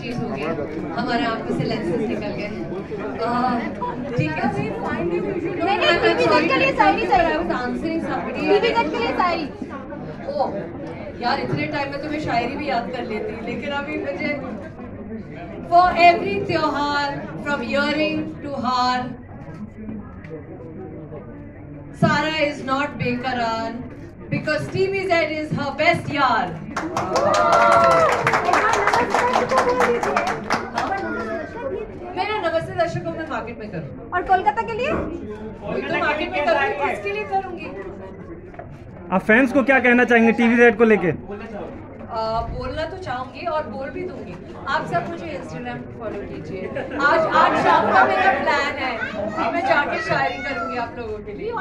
चीज हो गया, हमारे आंखों से लेंसेज निकल गए। ठीक है, यार इतने टाइम में तो मैं शायरी भी याद कर लेती, लेकिन अभी मुझे for every tyohar from earring to haar, Sara is not बेकरार because TVZ is her best यार। मेरा नमस्ते दर्शकों में मार्केट में करूँ, और कोलकाता के लिए तो मार्केट में करूँगी, किसके लिए करूँगी? आप फैंस को क्या कहना चाहेंगे TVZ को लेके? बोलना तो चाहूंगी और बोल भी दूंगी। आप सब मुझे इंस्टाग्राम पे फॉलो कीजिए। आज शाम का मेरा प्लान है कि मैं जाके शायरी करूंगी आप लोगों के लिए।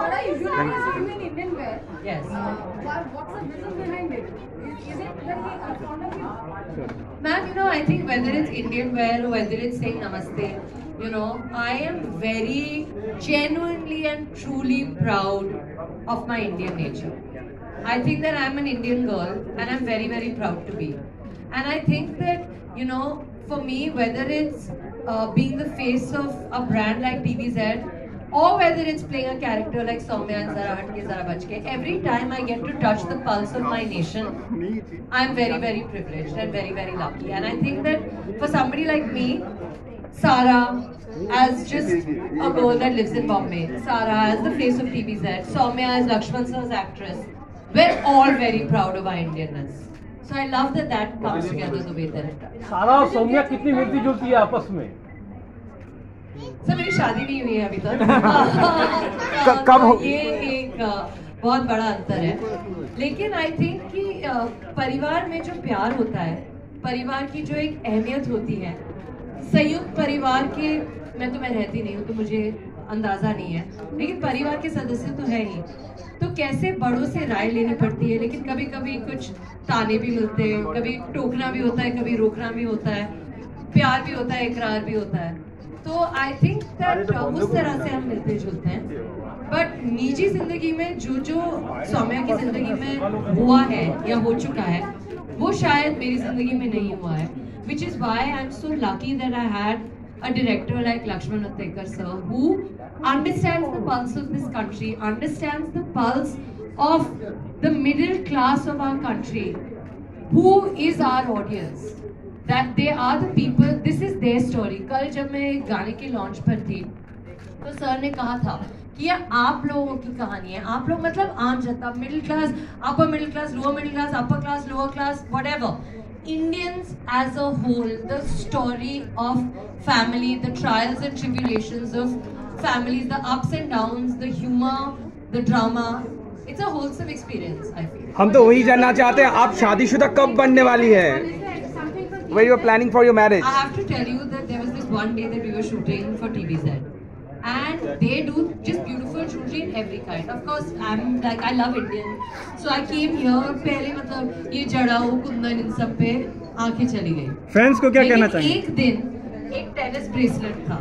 Ma'am, you know, I think whether it's Indian wear or whether it's saying namaste, you know, I am very genuinely and truly proud of my Indian nature. I think that I'm an Indian girl and I'm very, very proud to be. And I think that, you know, for me, whether it's being the face of a brand like TVZ or whether it's playing a character like Soumya and Zara Hatke Zara Bachke, every time I get to touch the pulse of my nation, I'm very, very privileged and very, very lucky. And I think that for somebody like me, Sara as just a girl that lives in Bombay, Sara as the face of TVZ, Soumya as Lakshman sir's actress, we're all very proud of our Indianness. So I love that comes together the way that it does. सारा और सौम्या कितनी मिलती जुलती है आपस में? Sir मेरी शादी नहीं हुई है अभी तक। कब हो? ये एक बहुत बड़ा अंतर है, लेकिन आई थिंक कि परिवार में जो प्यार होता है, परिवार की जो एक अहमियत होती है, संयुक्त परिवार के, मैं रहती नहीं हूँ तो मुझे अंदाजा नहीं है, लेकिन परिवार के सदस्य तो है ही, तो कैसे बड़ों से राय लेनी पड़ती है, लेकिन कभी कभी कुछ ताने भी मिलते हैं, कभी टोकना भी होता है, कभी रोकना भी होता है, प्यार भी होता है, इकरार भी होता है। तो आई थिंक दैट उस तरह से हम मिलते जुलते हैं। बट निजी जिंदगी में जो सौम्या की जिंदगी में हुआ है या हो चुका है, वो शायद मेरी जिंदगी में नहीं हुआ है, which is why I am so lucky that I had a director like Lakshman Uttekar sir, who understands the pulse of this country, understands the pulse of the middle class of our country, who is our audience, that they are the people, this is their story. कल जब मैं गाने के launch पर थी तो sir ने कहा था कि ये आप लोगों की कहानी है, आप लोग मतलब आम जनता, middle class, upper middle class, lower middle class, upper class, lower class, whatever. Indians as a whole, the story of family, the trials and tribulations of families, the ups and downs, the humor, the drama, it's a wholesome experience, I feel. हम तो वही जानना चाहते हैं, आप शादीशुदा कब बनने वाली है? When you are planning for your marriage? I have to tell you that there was this one day that we were shooting for TVZ. And they do just beautiful jewelry in every kind. Of course, I love Indian, so I came here. पहले मतलब ये जड़ाऊ, कुंदन, इन सब पे आंखें चली गई। Fans को क्या कहना चाहिए? एक दिन एक टेनिस ब्रेसलेट था,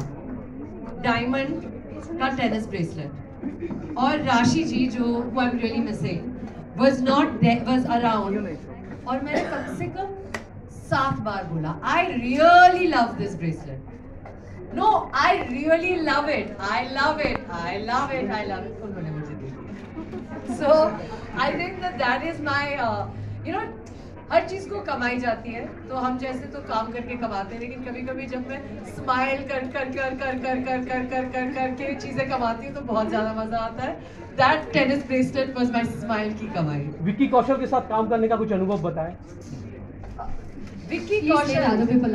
डायमंड का टेनिस ब्रेसलेट, और राशि जी जो who I'm really missing was not there, was around, और मैंने कम से कम 7 बार बोला I really love this bracelet. No, I really love it. I love it. I love it. I love it. उन्होंने मुझे दे दिया। So I think that is my, you know, हर चीज को कमाई जाती है, तो हम जैसे तो काम करके कमाते हैं, लेकिन कभी कभी जब मैं स्माइल कर के चीजें कमाती हूँ तो बहुत ज्यादा मजा आता है। That tennis bracelet was my smile की कमाई। विक्की कौशल के साथ काम करने का कुछ अनुभव बताएं। Vicky Kaushal,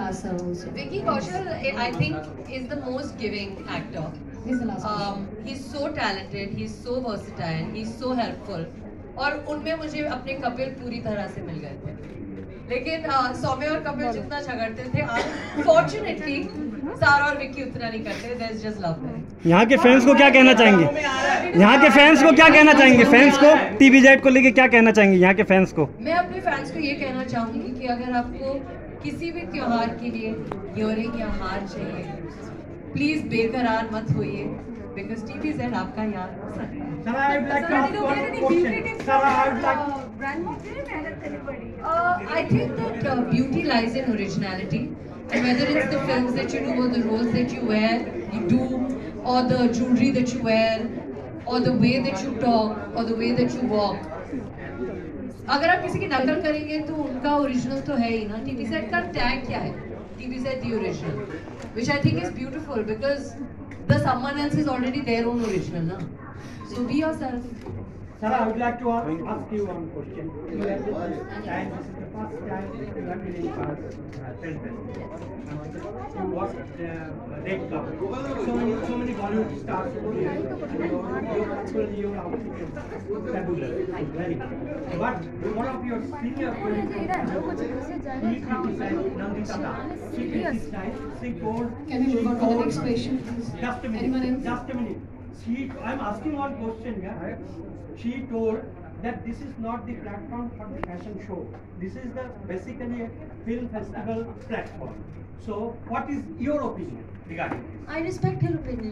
I think, is the most giving actor. He's so talented, he's so versatile, he's so helpful. और उनमें मुझे अपने कपिल पूरी तरह से मिल गए थे, लेकिन सौम्या और कपिल जितना झगड़ते थे, फॉर्चुनेटली सारा और विक्की उतना नहीं करते। There's just love there. यहाँ के फैंस को क्या कहना चाहेंगे? यहाँ के फैंस को क्या कहना चाहेंगे? फैंस को TVZ को लेके क्या कहना चाहेंगे यहाँ के फैंस को? मैं अपने फैंस को ये कहना चाहूंगी कि अगर आपको किसी भी त्योहार के लिए इयररिंग या हार चाहिए, प्लीज बेकरार मत होइए, बिकॉज TVZ आपका यार हो सकता है। I think that beauty lies in originality, and whether it's the films that you do, or the roles that you do, or the jewelry that you wear, or the way that you talk, or the way that you walk. अगर आप किसी की नकल करेंगे तो उनका original तो है ही ना. टीवी सेट का टैग क्या है? TV set the original, which I think is beautiful because the someone else is already their own original, na. So be yourself. Sir, I would like to ask you one question. You have this time, this is the first time you have been in class, film festival. You watched Red Cup. So many Bollywood stars over here. Your outfit is fabulous, very good. But one of your senior friends, he criticized Nandita Das. She criticized, she told... Can we move on to the next question, please? Just a minute, just a minute. I'm asking one question, yeah? She told that this is not the platform for the fashion show. This is basically a film festival platform. So, what is your opinion regarding this? I respect her opinion.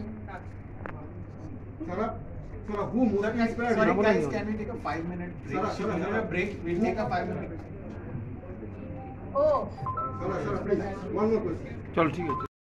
Sir, who movie inspired? Sorry guys, can we take a 5-minute break? Sir, We'll have a break. We'll take a 5-minute. Oh. Sir, please, one more question. चलो ठीक है.